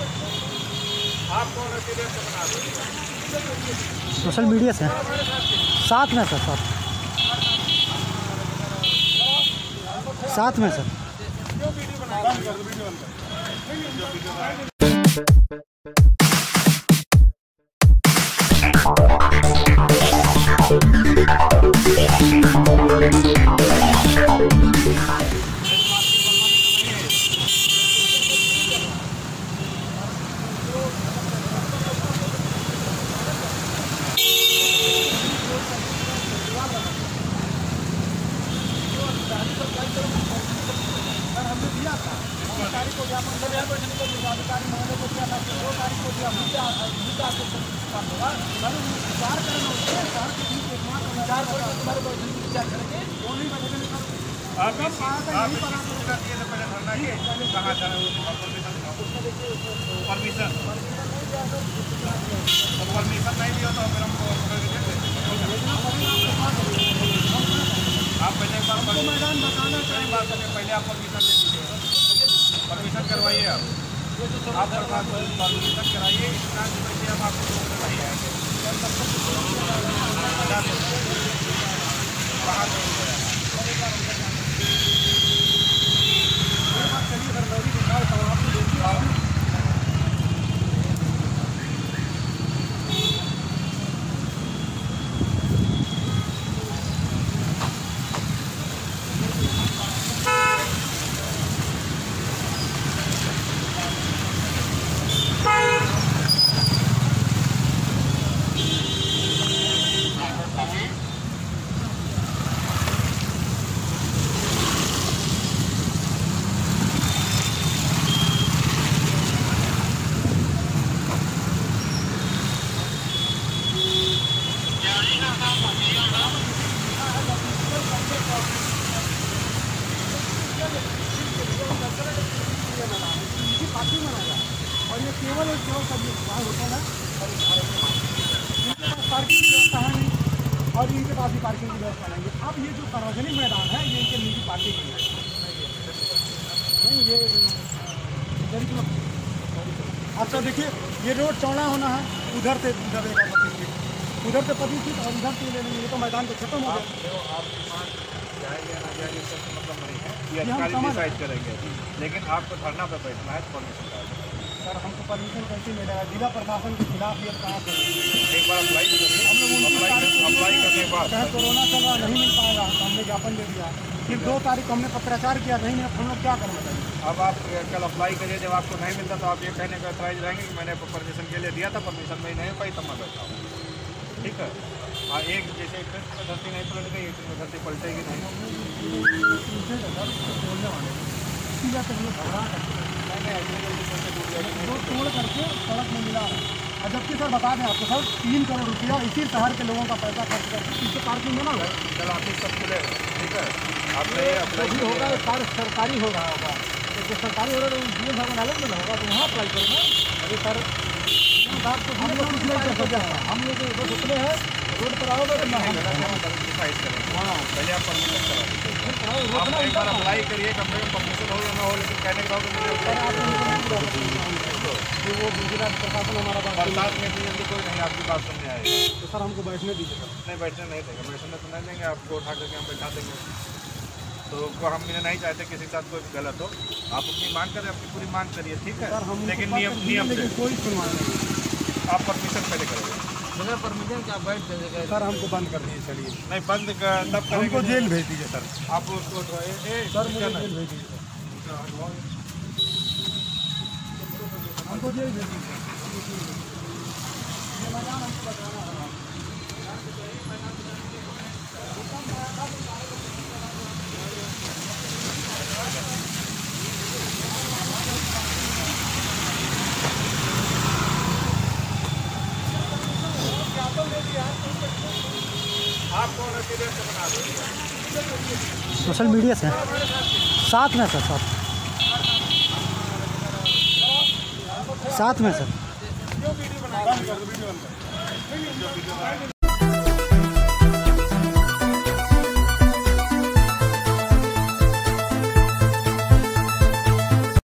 Social media से साथ में सर, साथ में सर। परमिशन नहीं दिया तो फिर हमको आप पहले एक बार मैदान बताना चाहिए। पहले आप परमिशन दे दीजिए, परमिशन करवाइए। आप परमिशन कराइए, इतना पैसे हम आपको नहीं आएंगे। कहाँ और ये केवल और केवल सभी वहाँ होता है, इनके पास पार्किंग की व्यवस्था है नहीं, और इनके पास भी पार्किंग की व्यवस्था नहीं है। अब ये जो सार्वजनिक मैदान है ये इनके निजी पार्किंग की है, नहीं ये अच्छा देखिए ये रोड चौड़ा होना है, उधर से उधर 25 फीट, उधर से 25 फीट और इधर से ये तो मैदान तो खत्म हो गया। जाएंगे ना जाएंगे इसका मतलब नहीं है, ये अधिकारी डिसाइड करेंगे, लेकिन आपको धरना पे बैठना है परमिशन का। सर हमको परमिशन कैसे मिलेगा? जिला प्रशासन के खिलाफ ये कहाँ से एक बार अप्लाई करिए, हम लोग अप्लाई करने के बाद चाहे कोरोना चल रहा नहीं मिल पाएगा तो हमने ज्ञापन दे दिया, फिर 2 तारीख हमने पत्राचार किया, नहीं मिला, हम लोग क्या करना चाहिए? अब आप कल अप्लाई करिए, जब आपको नहीं मिलता तो आप ये कहने का एतराज रहेंगे कि मैंने परमिशन के लिए दिया था, परमिशन में नहीं हो पाई तब मैं बैठा हूँ। ठीक है, हाँ एक जैसे धरती नहीं पलट गई, एक धरती पलटेगी नहीं। तोड़ करके सड़क में मिला है, जबकि सर बता दें आपको सर 3 करोड़ रुपया इसी शहर के लोगों का पैसा खर्च करके इससे पार्किंग में ना हो। कल ऑफिस सब खुले, ठीक है, आपने अप्लाई होगा, सारे सरकारी हो रहा होगा, तो सरकारी हो रहा है तो जीवन भवन अलग में होगा, तो वहाँ अप्लाई करूँगा। अरे सर हम लोग कुछ नहीं कर सकते, हम लोग बस उतने हैं रोड पर आओगे तो डिसाइड करेंगे। हाँ पहले आप परमिशन करा दीजिए, आप एक बार अप्लाई करिए, कम से कम परमिशन हो या ना हो, लेकिन कहने के बाद वो गुजरात प्रशासन हमारा बरसात में भी जल्दी कोई नहीं आपकी बात सुनने आएगा। तो सर हमको बैठने दीजिए। सर नहीं बैठने नहीं देंगे, बैठने तो नहीं देंगे, आपको उठा करके हम बैठा देंगे। तो हम नहीं चाहते किसी साथ कोई गलत हो, आप अपनी मांग करें, अपनी पूरी मांग करिए, ठीक है, लेकिन नियम से कोई सुनवाई नहीं। आप परमिशन पहले करेंगे, बिना परमिशन क्या बैठ जाएगा? सर हमको बंद कर दीजिए, चलिए नहीं बंद तब हमको जेल भेज दीजिए सर, आप उसको सर मुझे जेल भेज दीजिए, हमको जेल भेज दीजिए। सोशल मीडिया से साथ में सर, साथ में सर।